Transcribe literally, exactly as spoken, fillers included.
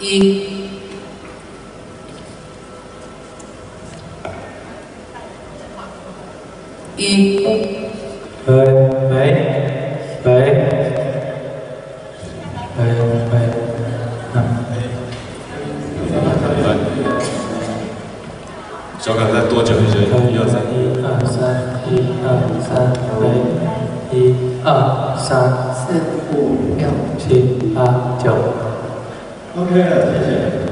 一。一。 喂喂喂喂喂，啊！ 小卡再多久一些？一二三， 一二三，一二三，喂，一二三， 四五六七八九。 OK 了，谢谢。